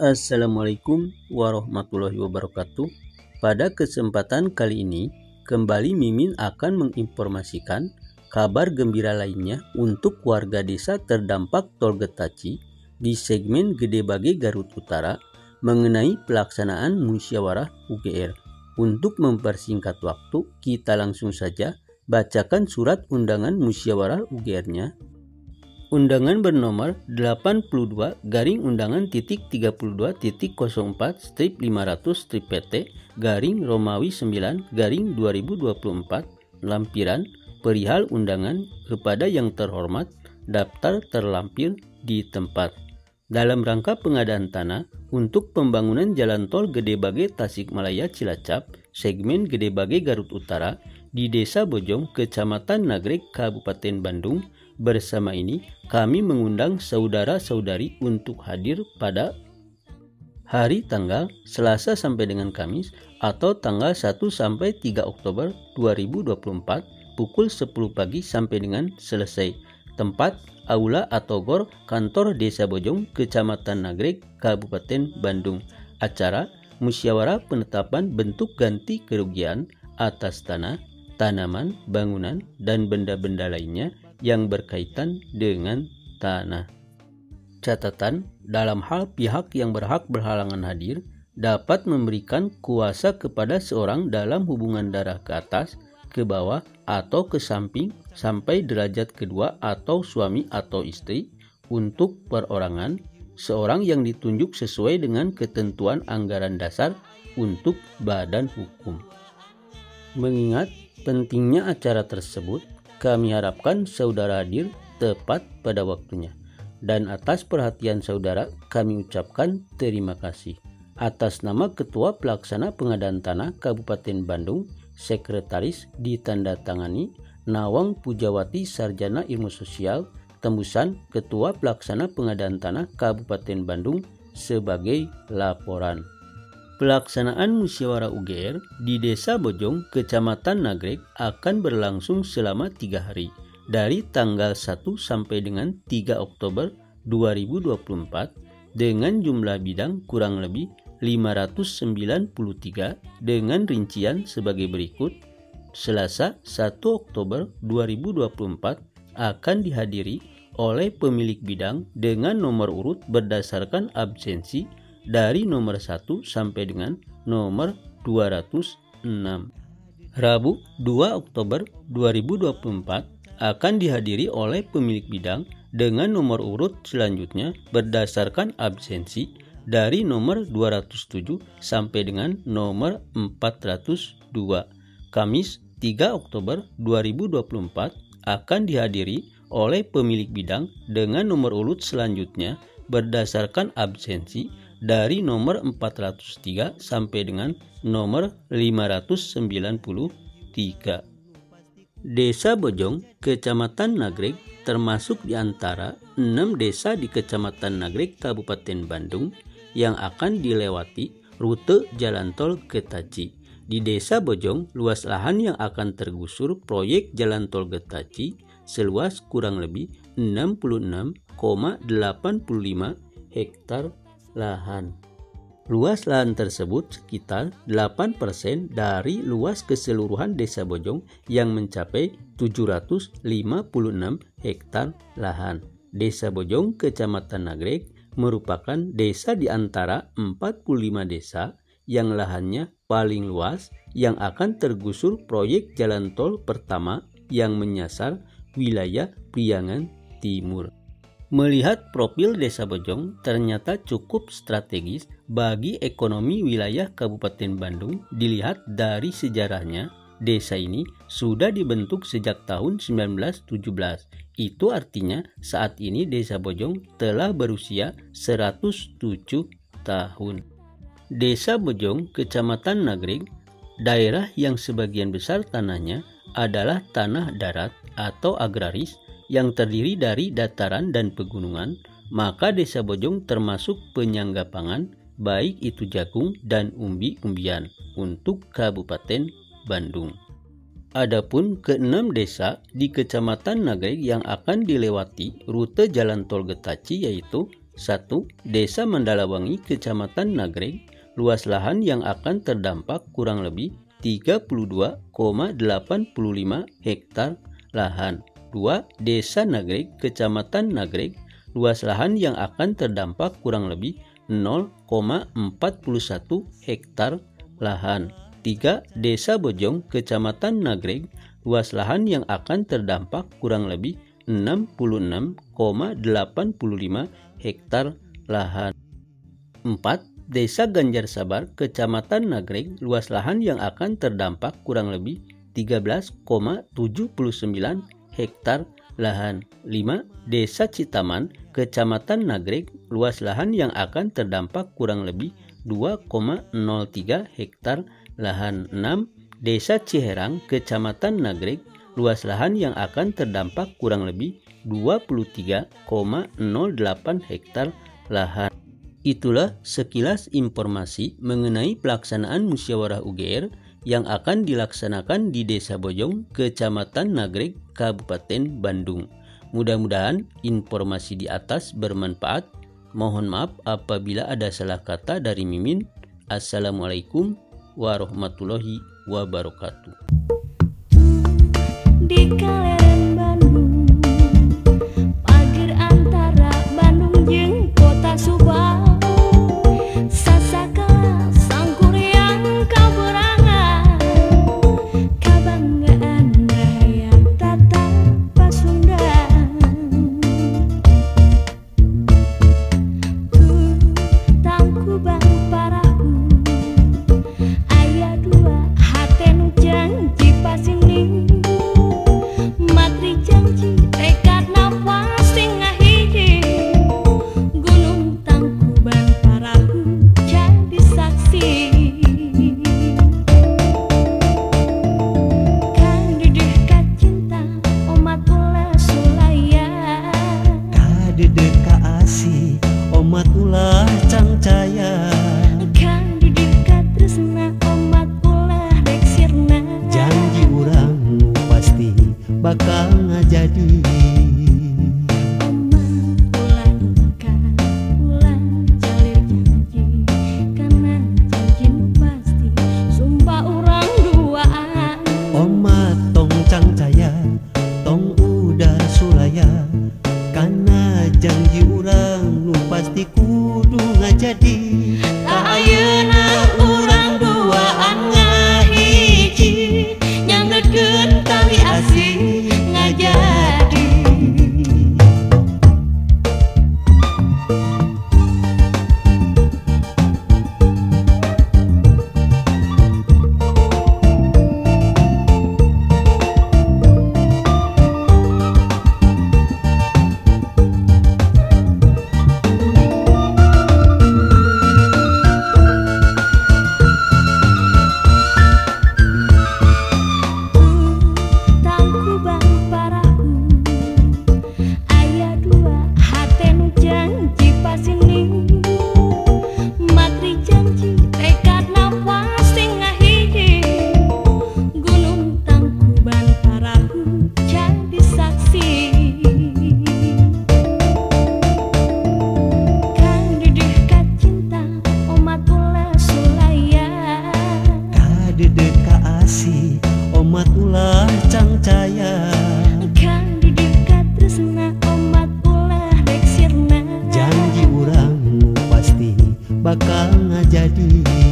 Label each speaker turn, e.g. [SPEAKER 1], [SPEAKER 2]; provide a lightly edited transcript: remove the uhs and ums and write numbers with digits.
[SPEAKER 1] Assalamualaikum warahmatullahi wabarakatuh. Pada kesempatan kali ini, kembali Mimin akan menginformasikan kabar gembira lainnya untuk warga desa terdampak tol Getaci di segmen Gede Bage Garut Utara mengenai pelaksanaan musyawarah UGR. Untuk mempersingkat waktu, kita langsung saja bacakan surat undangan musyawarah UGR-nya. Undangan bernomor 82-32-02.04-500-PT-Romawi 9-2024 lampiran perihal undangan kepada yang terhormat daftar terlampir di tempat dalam rangka pengadaan tanah untuk pembangunan jalan tol Gede Bage Tasikmalaya Cilacap segmen Gede Bage Garut Utara di Desa Bojong, Kecamatan Nagreg, Kabupaten Bandung. Bersama ini kami mengundang saudara-saudari untuk hadir pada hari tanggal Selasa sampai dengan Kamis atau tanggal 1 sampai 3 Oktober 2024 pukul 10 pagi sampai dengan selesai. Tempat Aula atau Gor Kantor Desa Bojong, Kecamatan Nagreg, Kabupaten Bandung. Acara musyawarah penetapan bentuk ganti kerugian atas tanah, tanaman, bangunan, dan benda-benda lainnya yang berkaitan dengan tanah. Catatan, dalam hal pihak yang berhak berhalangan hadir dapat memberikan kuasa kepada seorang dalam hubungan darah ke atas, ke bawah, atau ke samping sampai derajat kedua atau suami atau istri untuk perorangan, seorang yang ditunjuk sesuai dengan ketentuan anggaran dasar untuk badan hukum. Mengingat pentingnya acara tersebut, kami harapkan saudara hadir tepat pada waktunya. Dan atas perhatian saudara, kami ucapkan terima kasih. Atas nama Ketua Pelaksana Pengadaan Tanah Kabupaten Bandung, Sekretaris ditandatangani Nawang Pujawati Sarjana Ilmu Sosial, tembusan Ketua Pelaksana Pengadaan Tanah Kabupaten Bandung sebagai laporan. Pelaksanaan musyawarah UGR di Desa Bojong, Kecamatan Nagreg akan berlangsung selama 3 hari, dari tanggal 1 sampai dengan 3 Oktober 2024, dengan jumlah bidang kurang lebih 593 dengan rincian sebagai berikut. Selasa 1 Oktober 2024 akan dihadiri oleh pemilik bidang dengan nomor urut berdasarkan absensi dari nomor 1 sampai dengan nomor 206. Rabu 2 Oktober 2024 akan dihadiri oleh pemilik bidang dengan nomor urut selanjutnya berdasarkan absensi dari nomor 207 sampai dengan nomor 402. Kamis 3 Oktober 2024 akan dihadiri oleh pemilik bidang dengan nomor urut selanjutnya berdasarkan absensi dari nomor 403 sampai dengan nomor 593. Desa Bojong, Kecamatan Nagreg termasuk di antara 6 desa di Kecamatan Nagreg, Kabupaten Bandung yang akan dilewati rute jalan tol Getaci. Di Desa Bojong, luas lahan yang akan tergusur proyek jalan tol Getaci seluas kurang lebih 66,85 hektar lahan. Luas lahan tersebut sekitar 8% dari luas keseluruhan Desa Bojong yang mencapai 756 hektar lahan. Desa Bojong, Kecamatan Nagreg merupakan desa di antara 45 desa yang lahannya paling luas yang akan tergusur proyek jalan tol pertama yang menyasar wilayah Priangan Timur. Melihat profil Desa Bojong ternyata cukup strategis bagi ekonomi wilayah Kabupaten Bandung. Dilihat dari sejarahnya, desa ini sudah dibentuk sejak tahun 1917. Itu artinya saat ini Desa Bojong telah berusia 107 tahun. Desa Bojong, Kecamatan Nagreg, daerah yang sebagian besar tanahnya adalah tanah darat atau agraris yang terdiri dari dataran dan pegunungan, maka Desa Bojong termasuk penyangga pangan, baik itu jagung dan umbi-umbian untuk Kabupaten Bandung. Adapun ke-6 desa di Kecamatan Nagreg yang akan dilewati rute jalan tol Getaci yaitu 1. Desa Mandalawangi, Kecamatan Nagreg, luas lahan yang akan terdampak kurang lebih 32,85 hektar lahan. 2. Desa Nagreg, Kecamatan Nagreg, luas lahan yang akan terdampak kurang lebih 0,41 hektar lahan. 3. Desa Bojong, Kecamatan Nagreg, luas lahan yang akan terdampak kurang lebih 66,85 hektar lahan. 4. Desa Ganjar Sabar, Kecamatan Nagreg, luas lahan yang akan terdampak kurang lebih 13,79 hektar lahan. 5. Desa Citaman, Kecamatan Nagreg, luas lahan yang akan terdampak kurang lebih 2,03 hektar lahan. 6. Desa Ciherang, Kecamatan Nagreg, luas lahan yang akan terdampak kurang lebih 23,08 hektar lahan. Itulah sekilas informasi mengenai pelaksanaan musyawarah UGR yang akan dilaksanakan di Desa Bojong, Kecamatan Nagreg, Kabupaten Bandung. Mudah-mudahan informasi di atas bermanfaat. Mohon maaf apabila ada salah kata dari Mimin. Assalamualaikum warahmatullahi wabarakatuh.
[SPEAKER 2] Di Kaleren Bandung, pager antara Bandung jeung Kota Subang, sasakala sangkuriang kaberangan, kabanggaan rakyat tata Pasundan. Tangkubang parahu, aya dua hate nu janji pasining. Matri janji tekad nafas tingah hiji, Gunung Tangkuban parahu jadi saksi. Kadedeh ka cinta umat ulah sulaya,
[SPEAKER 3] kadedeh ka asih umat ulah cangcaya,
[SPEAKER 2] kadedeh ka tresna umat ulah rek sirna.
[SPEAKER 3] janji urang nu pasti bakal ngajadi.
[SPEAKER 2] Umat ulah ingkar, ulah jalir janji, karena janji nu pasti sumpah urang duaan.
[SPEAKER 3] Umat tong cangcaya, tong udar sulaya, karena janji urang nu pasti kudu ngajadi.
[SPEAKER 2] Tak ayeuna urang duaan ngahiji, nyanggetkeun tali asih ngajadi. Tangkubang parahu, aya dua hate nu janji pasining. Matri janji tekad nafas tingah hiji, Gunung Tangkuban parahu jadi saksi. Kadedeh ka cinta umat ulah sulaya,
[SPEAKER 3] Kadedeh ka asih umat ulah cangcaya,
[SPEAKER 2] kadedeh ka tresna umat ulah rek sirna.
[SPEAKER 3] janji urang nu pasti bakal ngajadi.